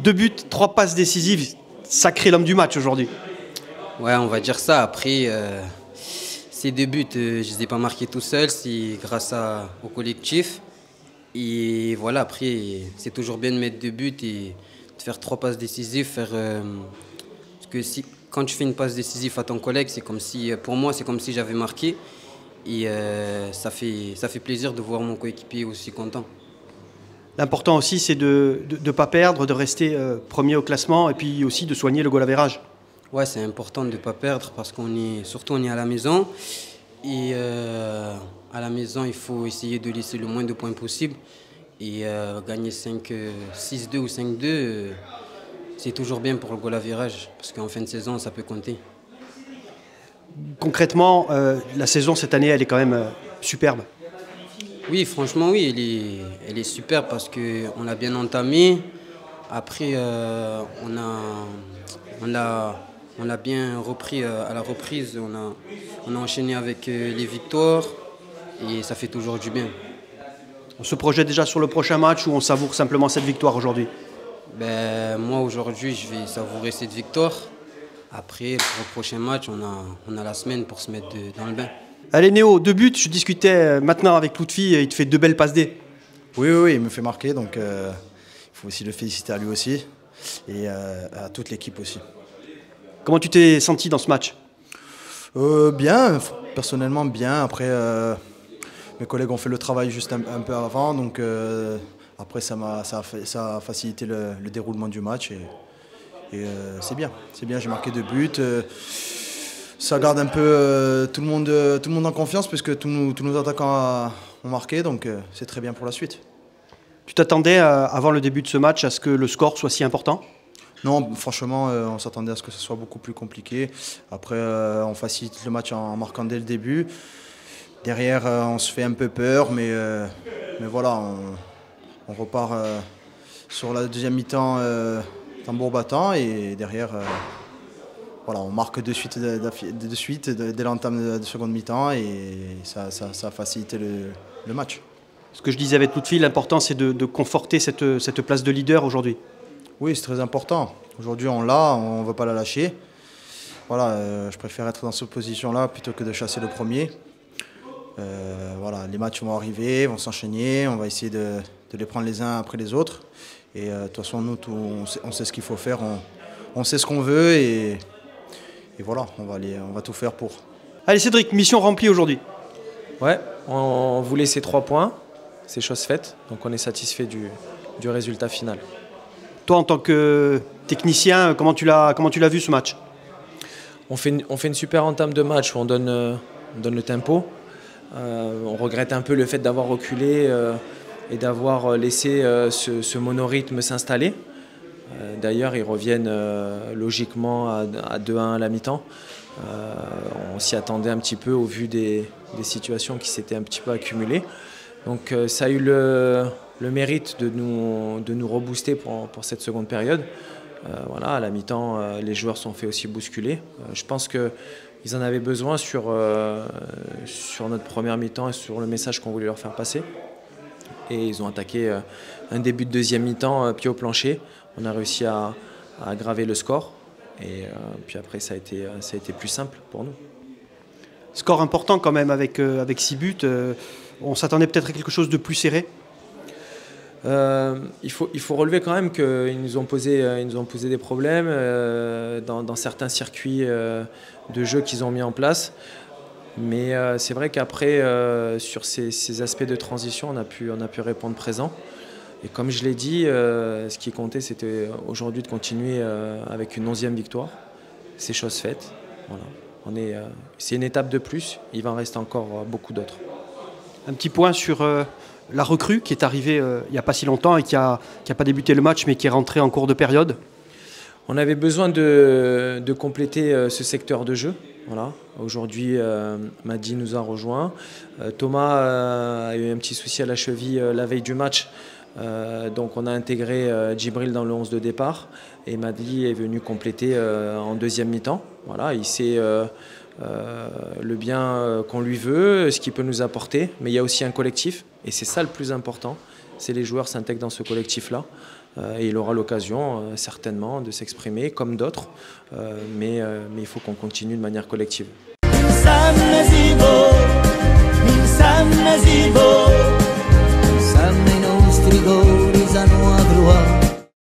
2 buts, 3 passes décisives, sacré l'homme du match aujourd'hui. Ouais, on va dire ça. Après, ces 2 buts, je ne les ai pas marqués tout seul, c'est grâce au collectif. Et voilà, après, c'est toujours bien de mettre 2 buts et de faire 3 passes décisives. Parce que quand tu fais une passe décisive à ton collègue, c'est comme si, pour moi, c'est comme si j'avais marqué. Et ça fait plaisir de voir mon coéquipier aussi content. L'important aussi, c'est de ne pas perdre, de rester premier au classement et puis aussi de soigner le goal average. Ouais, c'est important de ne pas perdre parce surtout on est à la maison. Et à la maison, il faut essayer de laisser le moins de points possible. Et gagner 6-2 ou 5-2, c'est toujours bien pour le goal average parce qu'en fin de saison, ça peut compter. Concrètement, la saison cette année, elle est quand même superbe. Oui, franchement, oui, elle est super parce qu'on l'a bien entamée. Après, on a bien repris à la reprise. On a enchaîné avec les victoires et ça fait toujours du bien. On se projette déjà sur le prochain match ou on savoure simplement cette victoire aujourd'hui? Moi, aujourd'hui, je vais savourer cette victoire. Après, pour le prochain match, on a la semaine pour se mettre dans le bain. Allez Néo, 2 buts, je discutais maintenant avec Lutfi, il te fait 2 belles passes D. Oui, il me fait marquer, donc il faut aussi le féliciter à lui aussi et à toute l'équipe aussi. Comment tu t'es senti dans ce match? Bien, personnellement bien. Après, mes collègues ont fait le travail juste un peu avant, donc après ça a facilité le déroulement du match et c'est bien. C'est bien, j'ai marqué 2 buts. Ça garde un peu tout le monde en confiance puisque tous nos attaquants ont marqué, donc c'est très bien pour la suite. Tu t'attendais avant le début de ce match à ce que le score soit si important? Non, franchement, on s'attendait à ce que ce soit beaucoup plus compliqué. Après, on facilite le match en marquant dès le début. Derrière, on se fait un peu peur, mais voilà, on repart sur la deuxième mi-temps tambour battant et derrière, voilà, on marque de suite dès l'entame de la seconde mi-temps et ça a facilité le match. Ce que je disais avec Lutfi, l'important c'est de conforter cette place de leader aujourd'hui. Oui, c'est très important. Aujourd'hui, on l'a, on ne veut pas la lâcher. Voilà, je préfère être dans cette position-là plutôt que de chasser le premier. Voilà, les matchs vont arriver, vont s'enchaîner, on va essayer de les prendre les uns après les autres. Et de toute façon, nous, on sait ce qu'il faut faire, on sait ce qu'on veut et voilà, on va tout faire pour. Allez Cédric, mission remplie aujourd'hui. Ouais, on voulait ces 3 points, c'est chose faite, donc on est satisfait du résultat final. Toi, en tant que technicien, comment tu l'as vu ce match? On fait une super entame de match où on donne le tempo. On regrette un peu le fait d'avoir reculé et d'avoir laissé ce monorythme s'installer. D'ailleurs, ils reviennent logiquement à 2-1 à la mi-temps. On s'y attendait un petit peu au vu des situations qui s'étaient un petit peu accumulées. Donc ça a eu le mérite de nous rebooster pour cette seconde période. Voilà, à la mi-temps, les joueurs sont fait aussi bousculer. Je pense qu'ils en avaient besoin sur notre première mi-temps et sur le message qu'on voulait leur faire passer. Et ils ont attaqué un début de deuxième mi-temps, pied au plancher. On a réussi à aggraver le score. Et puis après, ça a été plus simple pour nous. Score important quand même avec 6 buts. On s'attendait peut-être à quelque chose de plus serré. Il faut relever quand même qu'ils nous ont posé des problèmes dans certains circuits de jeu qu'ils ont mis en place. Mais c'est vrai qu'après, sur ces aspects de transition, on a pu répondre présent. Et comme je l'ai dit, ce qui comptait, c'était aujourd'hui de continuer avec une 11e victoire. C'est chose faite. Voilà. C'est une étape de plus. Il va en rester encore beaucoup d'autres. Un petit point sur la recrue qui est arrivée il n'y a pas si longtemps et qui a pas débuté le match mais qui est rentrée en cours de période. On avait besoin de compléter ce secteur de jeu. Voilà. Aujourd'hui, Madi nous a rejoint. Thomas a eu un petit souci à la cheville la veille du match. Donc on a intégré Djibril dans le 11 de départ et Madi est venu compléter en deuxième mi-temps. Voilà, il sait le bien qu'on lui veut, ce qu'il peut nous apporter, mais il y a aussi un collectif et c'est ça le plus important, c'est les joueurs s'intègrent dans ce collectif-là. et il aura l'occasion certainement de s'exprimer comme d'autres, mais il faut qu'on continue de manière collective. Sanno i nostri gol, sanno a